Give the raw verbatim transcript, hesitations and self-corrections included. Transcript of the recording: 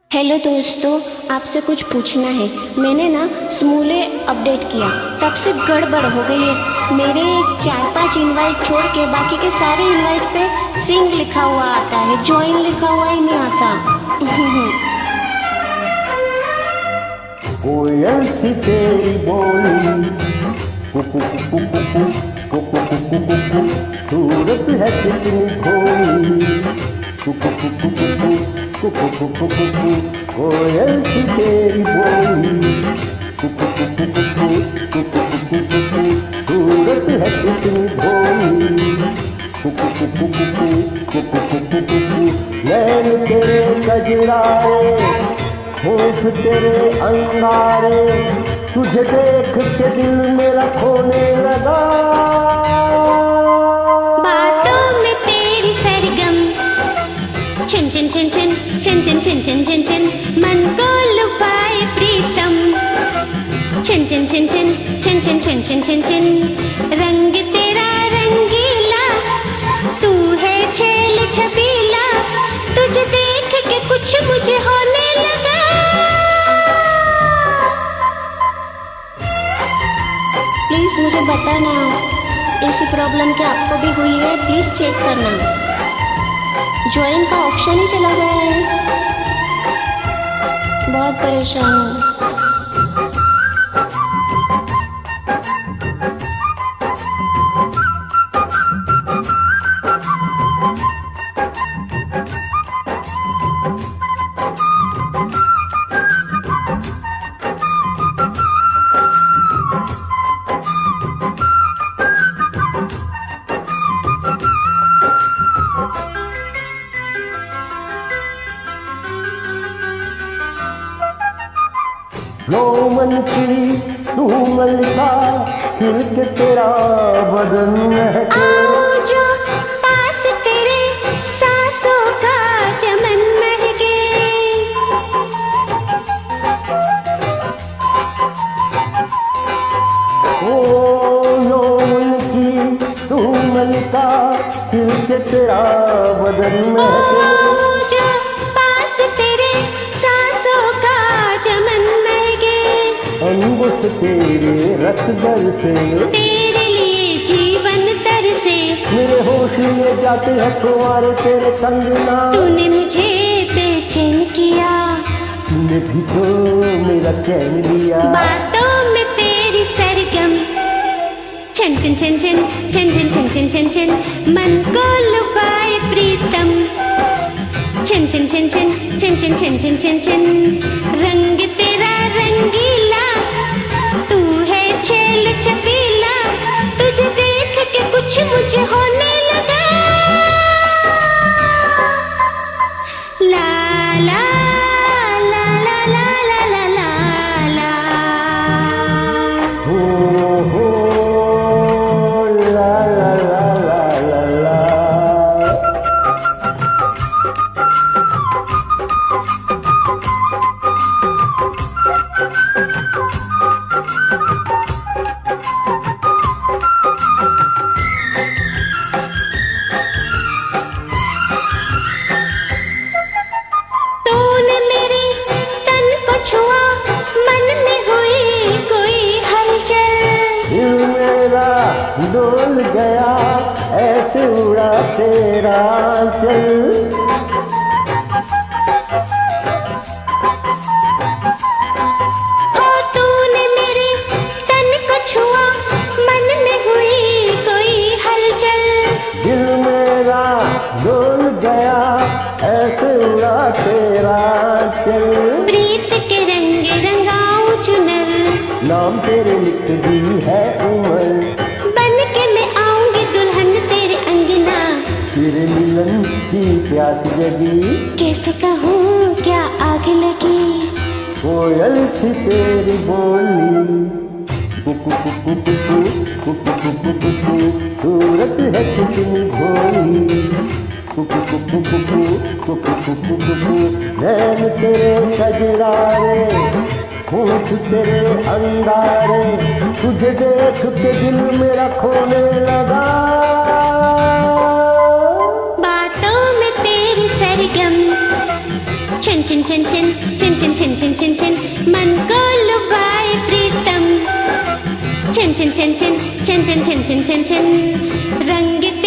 Hello दोस्तों, आपसे कुछ पूछना है। मैंने ना स्मूले अपडेट किया, तब से गड़बड़ हो गई है। मेरे चार पांच इनवाइट छोड़ के बाकी के सारे इनवाइट पे सिंग लिखा हुआ आता है, ज्वाइन लिखा हुआ ही नहीं आता। कोयल सी तेरी बोली कुकु कुकु कुकु कुकु कुकु कुकु, सूरत है कितनी भोली कुकु कुकु कुकु कुकु कुकु कुकु, कोयल सी तेरी बोली कुकु कुकु कुकु कुकु कुकु कुकु, सूरत है कितनी भोली कुकु कुकु कुकु कुकु कुकु कुकु। नैन तेरे कजराए, होठ तेरे अंगारे, तुझे देख के दिल मेरा खोने लगा। बातों में तेरी सरगम, छिन छिन छिन छिन छिन छिन छिन छिन छिन छिन, मन को लुभाए प्रीतम। छिन छिन छिन छिन छिन छिन छिन छिन छिन छिन, रंग तेरा रंगीला, तू है छेल छबीला, तुझे देख के कुछ मुझे होने लगा। प्लीज मुझे बताना, ऐसी प्रॉब्लम क्या आपको भी हुई है? प्लीज चेक करना। ज्वाइन का ऑप्शन ही चला गया है, बहुत परेशान हूँ। लो मन की तू मलका, खिल के तेरा बदन महके। आओ जो पास तेरे, सांसों का चमन महके। ओ लो मन की तू मलका, खिल के तेरा बदन महके। अंगूठ तेरे रस बरसे, तेरे लिए जीवन तरसे, मेरे होश लिए जाते हैं तुम्हारे तेरे कंगना। तूने मुझे बेचैन किया, तूने भी तो मेरा चैन लिया। बातों में तेरी सरगम, छन छन छन छन छन छन छन छन छन छन, मन को लुभाए प्रीतम। छन छन छन छन छन छन छन छन छन छन, रंग तेरा रंगीला, तू है छेल छबीला, तुझे देख के कुछ मुझे होने लगा। ला ला ला ला ला ला ला ला, हो हो ला ला ला ला ला ला। तूने मेरे तन को छुआ, मन में हुई कोई हलचल। दिल मेरा डोल गया, ऐसे उड़ा तेरा चल। ओ तूने मेरे तन को छुआ, मन में हुई कोई हलचल। दिल मेरा डोल गया, ऐसे उड़ा तेरा चल। प्रीत के रंग रंगाऊं चुनर, नाम तेरे लिख दी है उम्र। बन के मैं आऊंगी दुल्हन तेरे अंगना, तेरे मिलन की प्यास जगी, कैसे कहूँ क्या आग लगी। कोयल सी तेरी बोली कुकु कुकु कुकु कुकु कुकु कुकु, सूरत है कितनी भोली कुकु कुकु कुकु कुकु कुकु कुकु। नैन तेरे कजरारे, होठ तेरे अंगारे, तुझे देख के दिल मेरा खोने लगा। बातों में तेरी सरगम, छिन छिन छिन छिन छिन छिन छिन छिन छिन छिन मन को लुभाए प्रीतम छिन छिन छिन छिन छिन छिन छिन छिन छिन छिन रंग